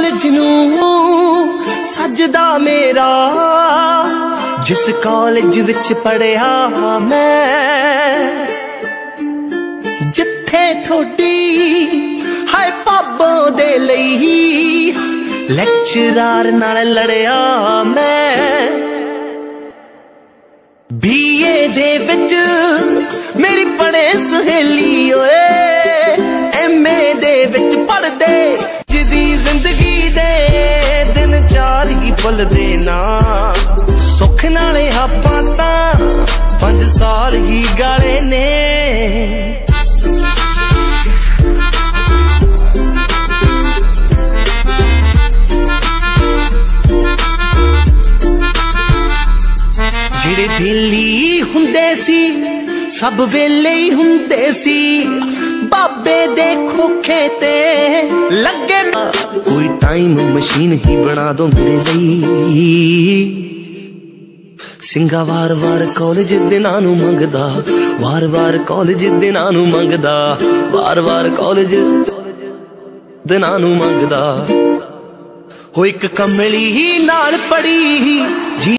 College नूं सजदा मेरा, जिस कॉलेज विच पढ़िया मैं, जिथे थोड़ी हाय पाबों दे लई लेक्चरार नाल लड़िया मैं। बीए दे विच मेरी पढ़े सहेली ओए, एमए दे विच पढ़दे जिदी जिंदगी दे दिन चार ही भुलदे ना, सुख नाले आपां तां 5 साल ही गाले ने। ਜਿਹੜੇ ਵੇਲੀ ਹੁੰਦੇ ਸੀ सब वेले ही हुंदे सी, बाबे दे खोखे ते लगे कोई टाइम मशीन ही बना दो मेरे लई। सिंगा वार वार कॉलेज दिनां नूं मंगदा, वार वार कॉलेज दिनां नूं मंगदा, वार वार कॉलेज दिनां नूं मंगदा। हो एक कमली नाल पड़ी